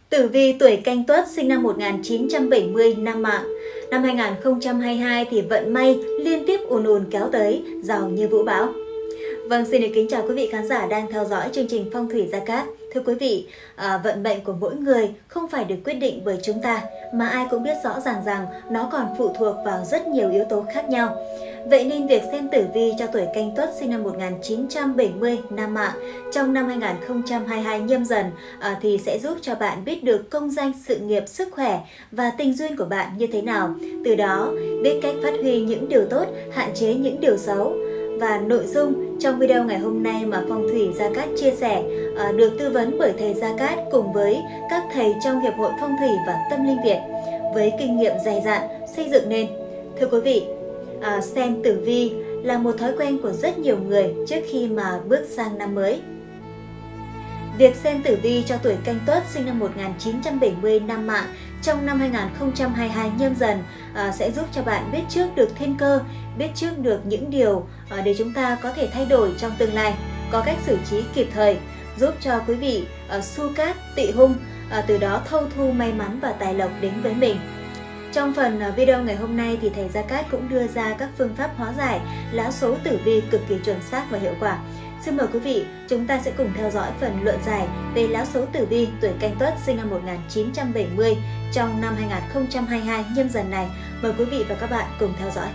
Tử vi tuổi Canh Tuất sinh năm 1970 nam mạng. Năm 2022 thì vận may liên tiếp ùn ùn kéo tới, giàu như vũ bão. Vâng, xin được kính chào quý vị khán giả đang theo dõi chương trình Phong thủy Gia Cát. Thưa quý vị, vận mệnh của mỗi người không phải được quyết định bởi chúng ta, mà ai cũng biết rõ ràng rằng nó còn phụ thuộc vào rất nhiều yếu tố khác nhau. Vậy nên việc xem tử vi cho tuổi Canh Tuất sinh năm 1970 nam mạng trong năm 2022 Nhâm Dần thì sẽ giúp cho bạn biết được công danh, sự nghiệp, sức khỏe và tình duyên của bạn như thế nào. Từ đó biết cách phát huy những điều tốt, hạn chế những điều xấu. Và nội dung trong video ngày hôm nay mà Phong thủy Gia Cát chia sẻ được tư vấn bởi thầy Gia Cát cùng với các thầy trong Hiệp hội Phong thủy và Tâm linh Việt với kinh nghiệm dày dặn xây dựng nên. Thưa quý vị, xem tử vi là một thói quen của rất nhiều người trước khi mà bước sang năm mới. Việc xem tử vi cho tuổi Canh Tuất sinh năm 1970 nam mạng trong năm 2022 Nhâm Dần sẽ giúp cho bạn biết trước được thiên cơ, biết trước được những điều để chúng ta có thể thay đổi trong tương lai, có cách xử trí kịp thời, giúp cho quý vị xu cát, tỵ hung, từ đó thâu thu may mắn và tài lộc đến với mình. Trong phần video ngày hôm nay thì thầy Gia Cát cũng đưa ra các phương pháp hóa giải lá số tử vi cực kỳ chuẩn xác và hiệu quả. Xin mời quý vị, chúng ta sẽ cùng theo dõi phần luận giải về lá số tử vi tuổi Canh Tuất sinh năm 1970 trong năm 2022 Nhâm Dần này. Mời quý vị và các bạn cùng theo dõi.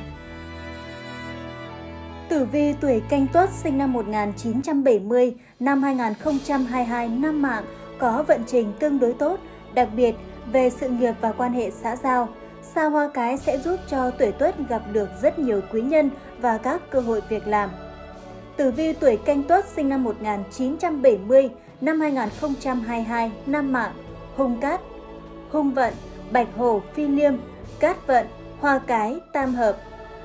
Tử vi tuổi Canh Tuất sinh năm 1970 năm 2022 nam mạng có vận trình tương đối tốt, đặc biệt về sự nghiệp và quan hệ xã giao. Sao Hoa Cái sẽ giúp cho tuổi Tuất gặp được rất nhiều quý nhân và các cơ hội việc làm. Tử vi tuổi Canh Tuất sinh năm 1970 năm 2022 nam mạng, hung cát, hung vận, bạch hổ, phi liêm, cát vận, hoa cái, tam hợp.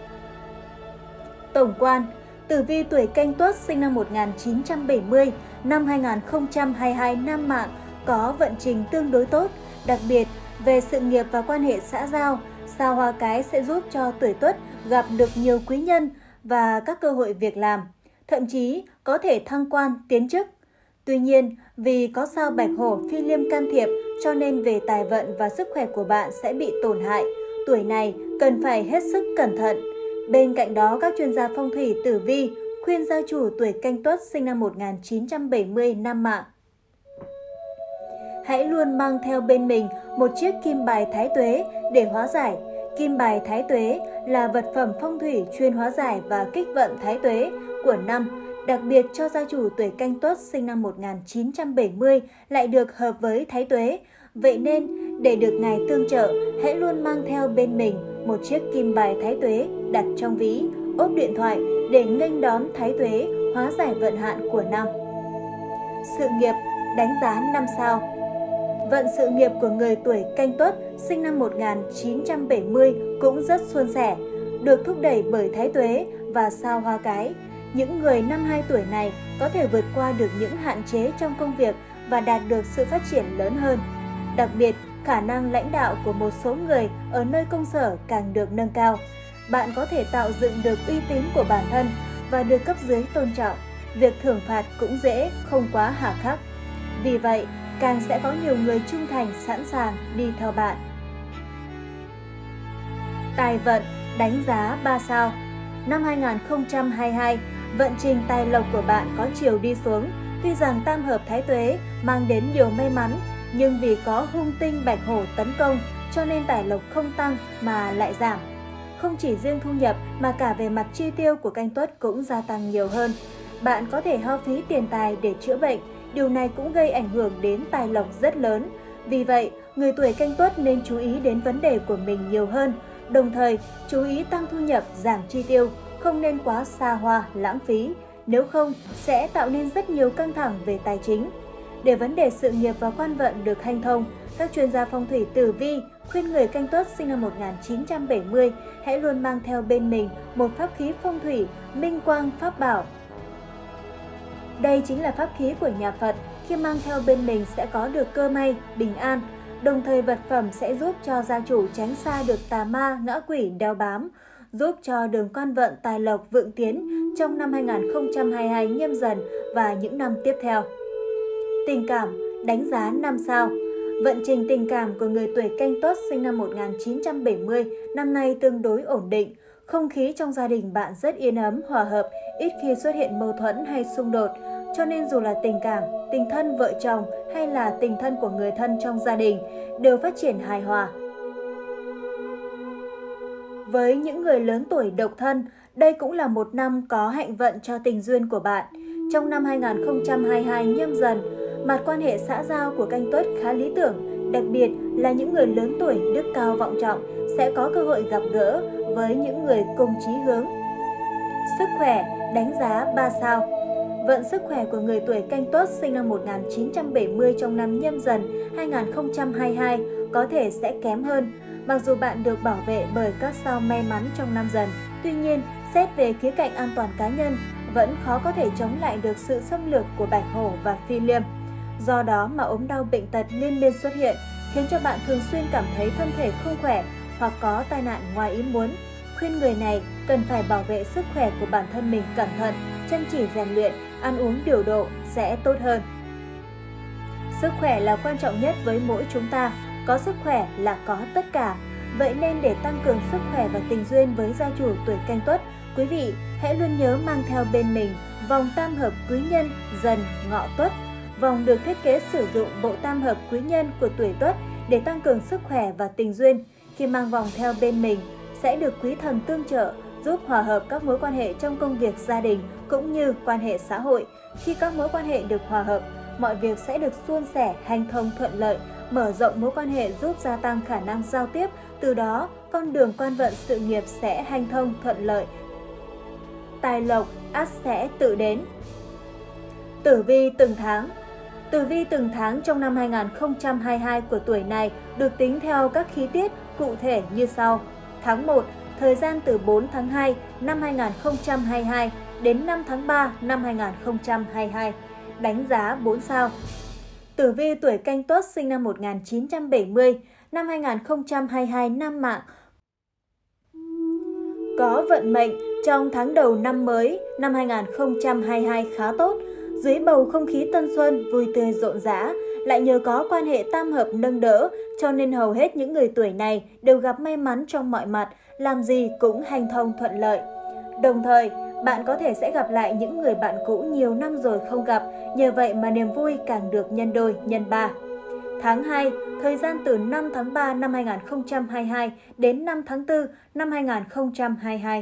Tổng quan, tử vi tuổi Canh Tuất sinh năm 1970 năm 2022 nam mạng có vận trình tương đối tốt, đặc biệt về sự nghiệp và quan hệ xã giao. Sao Hoa Cái sẽ giúp cho tuổi Tuất gặp được nhiều quý nhân và các cơ hội việc làm, thậm chí có thể thăng quan, tiến chức. Tuy nhiên, vì có sao bạch hổ phi liêm can thiệp cho nên về tài vận và sức khỏe của bạn sẽ bị tổn hại. Tuổi này cần phải hết sức cẩn thận. Bên cạnh đó, các chuyên gia phong thủy tử vi khuyên gia chủ tuổi Canh Tuất sinh năm 1970 nam mạng hãy luôn mang theo bên mình một chiếc kim bài thái tuế để hóa giải. Kim bài thái tuế là vật phẩm phong thủy chuyên hóa giải và kích vận thái tuế của năm, đặc biệt cho gia chủ tuổi Canh Tuất sinh năm 1970 lại được hợp với thái tuế. Vậy nên, để được ngài tương trợ, hãy luôn mang theo bên mình một chiếc kim bài thái tuế đặt trong ví, ốp điện thoại để nghênh đón thái tuế hóa giải vận hạn của năm. Sự nghiệp, đánh giá 5 sao. Vận sự nghiệp của người tuổi Canh Tuất sinh năm 1970 cũng rất suôn sẻ, được thúc đẩy bởi thái tuế và sao Hoa Cái. Những người năm 2 tuổi này có thể vượt qua được những hạn chế trong công việc và đạt được sự phát triển lớn hơn. Đặc biệt, khả năng lãnh đạo của một số người ở nơi công sở càng được nâng cao. Bạn có thể tạo dựng được uy tín của bản thân và được cấp dưới tôn trọng. Việc thưởng phạt cũng dễ, không quá hà khắc. Vì vậy, càng sẽ có nhiều người trung thành sẵn sàng đi theo bạn. Tài vận, đánh giá 3 sao. Năm 2022, vận trình tài lộc của bạn có chiều đi xuống. Tuy rằng tam hợp thái tuế mang đến nhiều may mắn, nhưng vì có hung tinh bạch hổ tấn công cho nên tài lộc không tăng mà lại giảm. Không chỉ riêng thu nhập mà cả về mặt chi tiêu của Canh Tuất cũng gia tăng nhiều hơn. Bạn có thể hao phí tiền tài để chữa bệnh, điều này cũng gây ảnh hưởng đến tài lộc rất lớn. Vì vậy, người tuổi Canh Tuất nên chú ý đến vấn đề của mình nhiều hơn, đồng thời chú ý tăng thu nhập, giảm chi tiêu, không nên quá xa hoa, lãng phí. Nếu không, sẽ tạo nên rất nhiều căng thẳng về tài chính. Để vấn đề sự nghiệp và quan vận được hanh thông, các chuyên gia phong thủy tử vi khuyên người Canh Tuất sinh năm 1970 hãy luôn mang theo bên mình một pháp khí phong thủy, minh quang pháp bảo. Đây chính là pháp khí của nhà Phật, khi mang theo bên mình sẽ có được cơ may, bình an. Đồng thời vật phẩm sẽ giúp cho gia chủ tránh xa được tà ma, ngã quỷ đeo bám, giúp cho đường quan vận tài lộc vượng tiến trong năm 2022 Nhâm Dần và những năm tiếp theo. Tình cảm, đánh giá 5 sao. Vận trình tình cảm của người tuổi Canh Tuất sinh năm 1970 năm nay tương đối ổn định. Không khí trong gia đình bạn rất yên ấm, hòa hợp, ít khi xuất hiện mâu thuẫn hay xung đột. Cho nên dù là tình cảm, tình thân vợ chồng hay là tình thân của người thân trong gia đình đều phát triển hài hòa. Với những người lớn tuổi độc thân, đây cũng là một năm có hạnh vận cho tình duyên của bạn. Trong năm 2022 Nhâm Dần, mặt quan hệ xã giao của Canh Tuất khá lý tưởng, đặc biệt là những người lớn tuổi đức cao vọng trọng sẽ có cơ hội gặp gỡ với những người cùng chí hướng. Sức khỏe, đánh giá 3 sao. Vận sức khỏe của người tuổi Canh Tuất sinh năm 1970 trong năm Nhâm Dần 2022 có thể sẽ kém hơn, mặc dù bạn được bảo vệ bởi các sao may mắn trong năm Dần. Tuy nhiên, xét về khía cạnh an toàn cá nhân, vẫn khó có thể chống lại được sự xâm lược của bạch hổ và phi liêm. Do đó mà ốm đau bệnh tật liên miên xuất hiện, khiến cho bạn thường xuyên cảm thấy thân thể không khỏe hoặc có tai nạn ngoài ý muốn. Khuyên người này cần phải bảo vệ sức khỏe của bản thân mình cẩn thận, chăm chỉ rèn luyện, ăn uống điều độ sẽ tốt hơn. Sức khỏe là quan trọng nhất với mỗi chúng ta, có sức khỏe là có tất cả. Vậy nên để tăng cường sức khỏe và tình duyên với gia chủ tuổi Canh Tuất, quý vị hãy luôn nhớ mang theo bên mình vòng tam hợp quý nhân Dần Ngọ Tuất. Vòng được thiết kế sử dụng bộ tam hợp quý nhân của tuổi Tuất để tăng cường sức khỏe và tình duyên. Khi mang vòng theo bên mình sẽ được quý thần tương trợ, giúp hòa hợp các mối quan hệ trong công việc gia đình cũng như quan hệ xã hội. Khi các mối quan hệ được hòa hợp, mọi việc sẽ được suôn sẻ, hanh thông thuận lợi, mở rộng mối quan hệ giúp gia tăng khả năng giao tiếp, từ đó con đường quan vận sự nghiệp sẽ hanh thông thuận lợi. Tài lộc ắt sẽ tự đến. Tử vi từng tháng. Tử vi từng tháng trong năm 2022 của tuổi này được tính theo các khí tiết cụ thể như sau. Tháng 1, thời gian từ 4 tháng 2 năm 2022 đến 5 tháng 3 năm 2022. Đánh giá 4 sao. Tử vi tuổi Canh Tuất sinh năm 1970, năm 2022 năm Mạng. Có vận mệnh trong tháng đầu năm mới năm 2022 khá tốt. Dưới bầu không khí tân xuân vui tươi rộn rã, lại nhờ có quan hệ tam hợp nâng đỡ, cho nên hầu hết những người tuổi này đều gặp may mắn trong mọi mặt, làm gì cũng hanh thông thuận lợi. Đồng thời, bạn có thể sẽ gặp lại những người bạn cũ nhiều năm rồi không gặp, nhờ vậy mà niềm vui càng được nhân đôi, nhân ba. Tháng 2, thời gian từ 5 tháng 3 năm 2022 đến 5 tháng 4 năm 2022.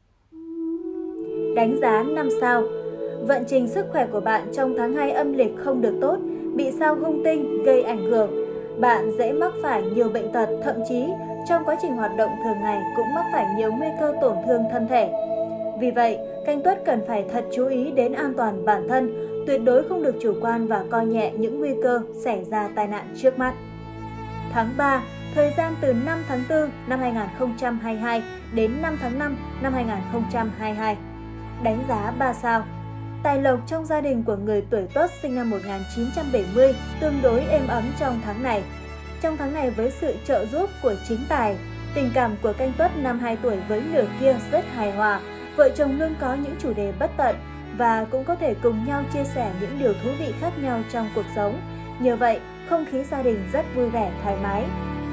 Đánh giá 5 sao. Vận trình sức khỏe của bạn trong tháng 2 âm lịch không được tốt, bị sao hung tinh gây ảnh hưởng. Bạn dễ mắc phải nhiều bệnh tật, thậm chí trong quá trình hoạt động thường ngày cũng mắc phải nhiều nguy cơ tổn thương thân thể. Vì vậy, Canh Tuất cần phải thật chú ý đến an toàn bản thân, tuyệt đối không được chủ quan và coi nhẹ những nguy cơ xảy ra tai nạn trước mắt. Tháng 3, thời gian từ 5 tháng 4 năm 2022 đến 5 tháng 5 năm 2022. Đánh giá 3 sao. Tài lộc trong gia đình của người tuổi Tuất sinh năm 1970 tương đối êm ấm trong tháng này. Trong tháng này với sự trợ giúp của chính tài, tình cảm của Canh Tuất năm 2 tuổi với nửa kia rất hài hòa. Vợ chồng luôn có những chủ đề bất tận và cũng có thể cùng nhau chia sẻ những điều thú vị khác nhau trong cuộc sống. Nhờ vậy, không khí gia đình rất vui vẻ, thoải mái.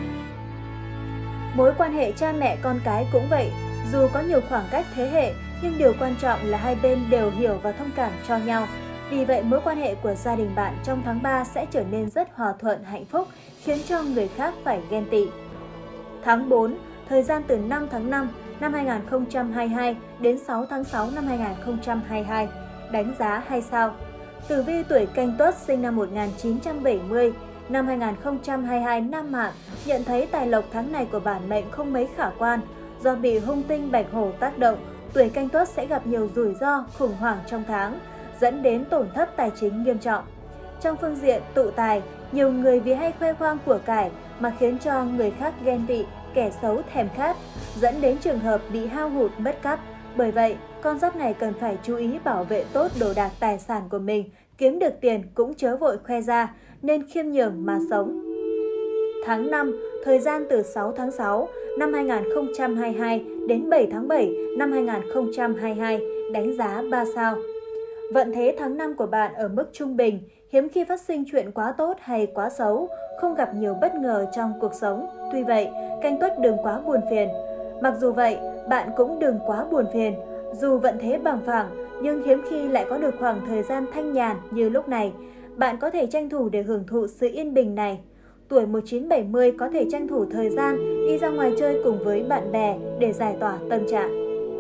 Mối quan hệ cha mẹ con cái cũng vậy. Dù có nhiều khoảng cách thế hệ, nhưng điều quan trọng là hai bên đều hiểu và thông cảm cho nhau. Vì vậy, mối quan hệ của gia đình bạn trong tháng 3 sẽ trở nên rất hòa thuận, hạnh phúc, khiến cho người khác phải ghen tị. Tháng 4, thời gian từ 5 tháng 5 năm 2022 đến 6 tháng 6 năm 2022. Đánh giá 2 sao. Tử vi tuổi Canh Tuất sinh năm 1970, năm 2022 năm Mạng, nhận thấy tài lộc tháng này của bản mệnh không mấy khả quan. Do bị hung tinh bạch hổ tác động, tuổi Canh Tuất sẽ gặp nhiều rủi ro, khủng hoảng trong tháng, dẫn đến tổn thất tài chính nghiêm trọng. Trong phương diện tụ tài, nhiều người vì hay khoe khoang của cải mà khiến cho người khác ghen tị, kẻ xấu thèm khát, dẫn đến trường hợp bị hao hụt mất cắp. Bởi vậy, con giáp này cần phải chú ý bảo vệ tốt đồ đạc tài sản của mình, kiếm được tiền cũng chớ vội khoe ra, nên khiêm nhường mà sống. Tháng 5, thời gian từ 6 tháng 6 năm 2022 đến 7 tháng 7 năm 2022, đánh giá 3 sao. Vận thế tháng 5 của bạn ở mức trung bình, hiếm khi phát sinh chuyện quá tốt hay quá xấu, không gặp nhiều bất ngờ trong cuộc sống. Tuy vậy, Canh Tuất đừng quá buồn phiền. Mặc dù vậy, bạn cũng đừng quá buồn phiền. Dù vận thế bằng phẳng, nhưng hiếm khi lại có được khoảng thời gian thanh nhàn như lúc này. Bạn có thể tranh thủ để hưởng thụ sự yên bình này. Tuổi 1970 có thể tranh thủ thời gian đi ra ngoài chơi cùng với bạn bè để giải tỏa tâm trạng.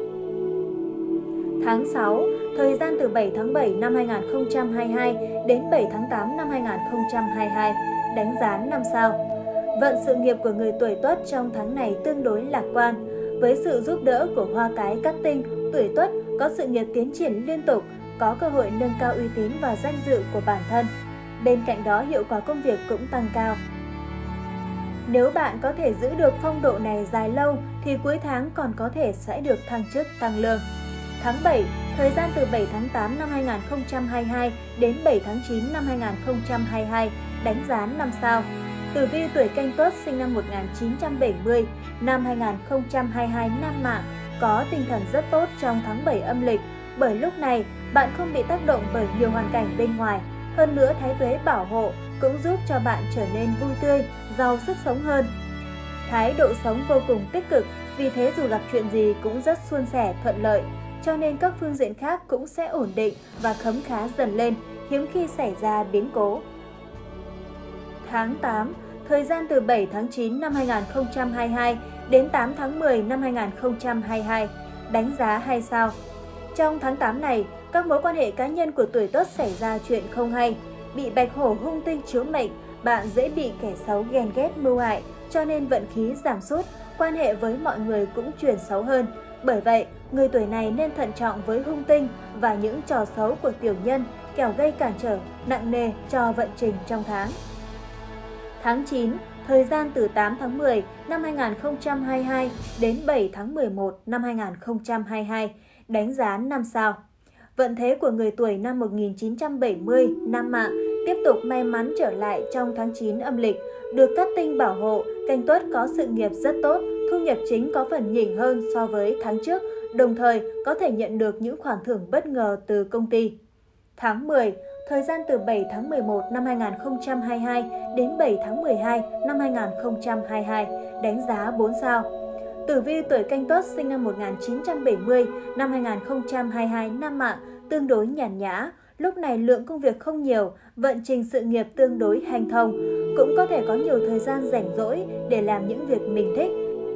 Tháng 6, thời gian từ 7 tháng 7 năm 2022 đến 7 tháng 8 năm 2022, đánh giá 5 sao. Vận sự nghiệp của người tuổi Tuất trong tháng này tương đối lạc quan. Với sự giúp đỡ của hoa cái cát tinh, tuổi Tuất có sự nghiệp tiến triển liên tục, có cơ hội nâng cao uy tín và danh dự của bản thân. Bên cạnh đó, hiệu quả công việc cũng tăng cao. Nếu bạn có thể giữ được phong độ này dài lâu thì cuối tháng còn có thể sẽ được thăng chức tăng lương. Tháng 7, thời gian từ 7 tháng 8 năm 2022 đến 7 tháng 9 năm 2022, đánh giá 5 sao. Tử vi tuổi Canh Tuất sinh năm 1970, năm 2022 nam mạng, có tinh thần rất tốt trong tháng 7 âm lịch, bởi lúc này bạn không bị tác động bởi nhiều hoàn cảnh bên ngoài. Hơn nữa, thái tuế bảo hộ cũng giúp cho bạn trở nên vui tươi, giàu sức sống hơn. Thái độ sống vô cùng tích cực, vì thế dù gặp chuyện gì cũng rất suôn sẻ, thuận lợi, cho nên các phương diện khác cũng sẽ ổn định và khấm khá dần lên, hiếm khi xảy ra biến cố. Tháng 8, thời gian từ 7 tháng 9 năm 2022 đến 8 tháng 10 năm 2022, đánh giá 2 sao. Trong tháng 8 này, các mối quan hệ cá nhân của tuổi Tuất xảy ra chuyện không hay. Bị bạch hổ hung tinh chiếu mệnh, bạn dễ bị kẻ xấu ghen ghét mưu hại, cho nên vận khí giảm sút, quan hệ với mọi người cũng chuyển xấu hơn. Bởi vậy, người tuổi này nên thận trọng với hung tinh và những trò xấu của tiểu nhân, kẻo gây cản trở nặng nề cho vận trình trong tháng. Tháng 9, thời gian từ 8 tháng 10 năm 2022 đến 7 tháng 11 năm 2022, đánh giá 5 sao. Vận thế của người tuổi năm 1970 nam mạng tiếp tục may mắn trở lại trong tháng 9 âm lịch, được cát tinh bảo hộ. Canh Tuất có sự nghiệp rất tốt, thu nhập chính có phần nhỉnh hơn so với tháng trước, đồng thời có thể nhận được những khoản thưởng bất ngờ từ công ty. Tháng 10, thời gian từ 7 tháng 11 năm 2022 đến 7 tháng 12 năm 2022, đánh giá 4 sao. Tử vi tuổi Canh Tuất sinh năm 1970, năm 2022 nam mạng, tương đối nhàn nhã. Lúc này lượng công việc không nhiều, vận trình sự nghiệp tương đối hanh thông, cũng có thể có nhiều thời gian rảnh rỗi để làm những việc mình thích.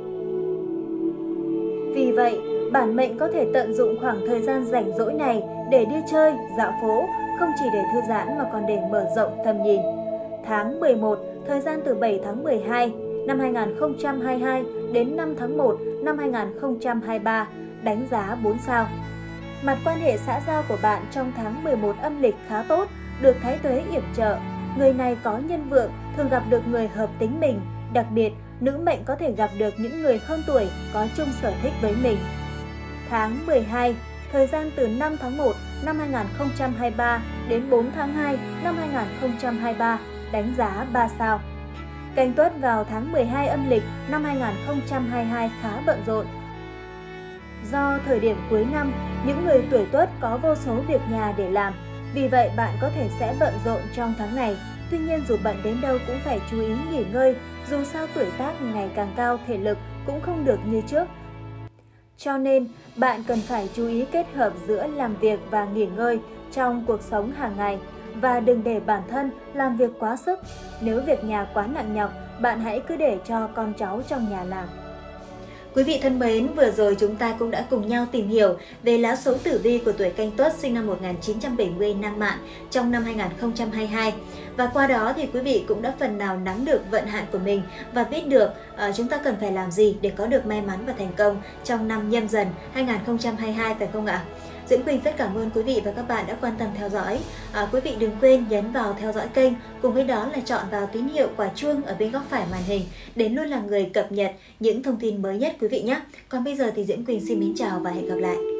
Vì vậy, bản mệnh có thể tận dụng khoảng thời gian rảnh rỗi này để đi chơi, dạo phố, không chỉ để thư giãn mà còn để mở rộng tầm nhìn. Tháng 11, thời gian từ 7 tháng 12 năm 2022 đến 5 tháng 1 năm 2023, đánh giá 4 sao. Mặt quan hệ xã giao của bạn trong tháng 11 âm lịch khá tốt, được thái tuế yểm trợ. Người này có nhân vượng, thường gặp được người hợp tính mình. Đặc biệt, nữ mệnh có thể gặp được những người hơn tuổi có chung sở thích với mình. Tháng 12, thời gian từ 5 tháng 1 năm 2023 đến 4 tháng 2 năm 2023, đánh giá 3 sao. Canh Tuất vào tháng 12 âm lịch năm 2022 khá bận rộn. Do thời điểm cuối năm, những người tuổi Tuất có vô số việc nhà để làm, vì vậy bạn có thể sẽ bận rộn trong tháng này. Tuy nhiên dù bận đến đâu cũng phải chú ý nghỉ ngơi, dù sao tuổi tác ngày càng cao, thể lực cũng không được như trước. Cho nên, bạn cần phải chú ý kết hợp giữa làm việc và nghỉ ngơi trong cuộc sống hàng ngày và đừng để bản thân làm việc quá sức. Nếu việc nhà quá nặng nhọc, bạn hãy cứ để cho con cháu trong nhà làm. Quý vị thân mến, vừa rồi chúng ta cũng đã cùng nhau tìm hiểu về lá số tử vi của tuổi Canh Tuất sinh năm 1970 nam mạng trong năm 2022. Và qua đó thì quý vị cũng đã phần nào nắm được vận hạn của mình và biết được chúng ta cần phải làm gì để có được may mắn và thành công trong năm Nhâm Dần 2022, phải không ạ? Diễm Quỳnh rất cảm ơn quý vị và các bạn đã quan tâm theo dõi. Quý vị đừng quên nhấn vào theo dõi kênh, cùng với đó là chọn vào tín hiệu quả chuông ở bên góc phải màn hình để luôn là người cập nhật những thông tin mới nhất quý vị nhé. Còn bây giờ thì Diễm Quỳnh xin mến chào và hẹn gặp lại.